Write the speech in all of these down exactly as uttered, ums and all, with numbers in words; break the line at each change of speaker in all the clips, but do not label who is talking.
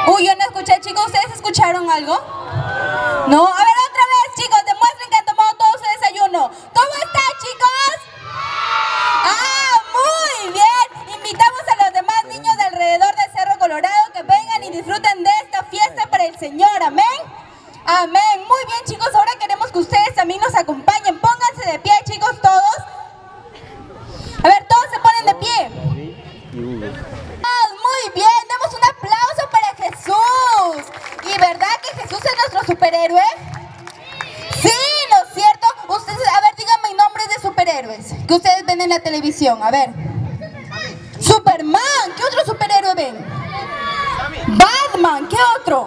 Uy, yo no escuché, chicos. ¿Ustedes escucharon algo? No. A ver, otra vez, chicos. Demuestren que han tomado todo su desayuno. ¿Cómo están, chicos? Ah, muy bien. Invitamos a los demás niños de alrededor del Cerro Colorado que vengan y disfruten de esta fiesta para el Señor. Amén. Amén. Muy bien, chicos. Ahora queremos que ustedes también nos acompañen. Pónganse de pie, chicos, todos. A ver, todos se ponen de pie. Muy bien, demos un aplauso para Jesús. ¿Y verdad que Jesús es nuestro superhéroe? Sí, ¿no es cierto? Ustedes, a ver, díganme nombres de superhéroes que ustedes ven en la televisión. A ver. Superman, ¿qué otro superhéroe ven? Batman, ¿qué otro?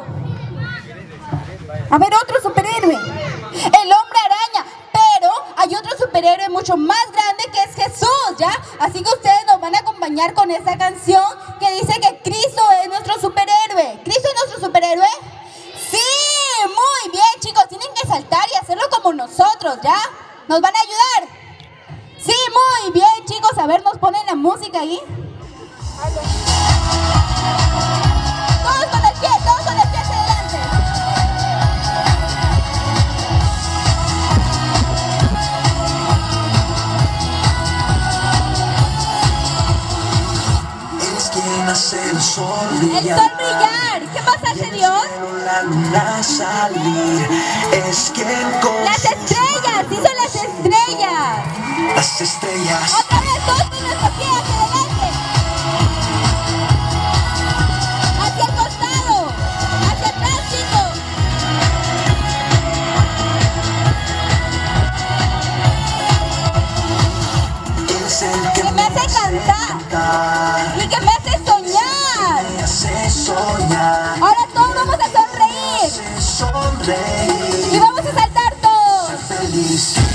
A ver, otro superhéroe. El Hombre Araña. Pero hay otro superhéroe mucho más grande que es Jesús, ¿ya? Así que ustedes nos van a acompañar con esta canción que dice que Cristo es nuestro superhéroe. ¿Cristo es nuestro superhéroe? Sí, muy bien, chicos. Tienen que saltar y hacerlo como nosotros, ¿ya? ¿Nos van a ayudar? Sí, muy bien, chicos. A ver, nos ponen la música ahí. Todos con el pie, todos con el pie hacia adelante.
Hace el sol brillar.
El sol brillar. ¿Qué más hace Dios?
La luna salir. Es que
las estrellas, hizo las estrellas.
Las estrellas.
Otra vez, todos con nuestro pie hacia adelante. Hacia el costado. Hacia atrás, chicos.
Es el que,
que me hace cantar. cantar. Y que me hace soñar.
Me hace soñar.
Ahora todos vamos a sonreír.
Me hace sonreír.
Y vamos a saltar todos.
Ser feliz.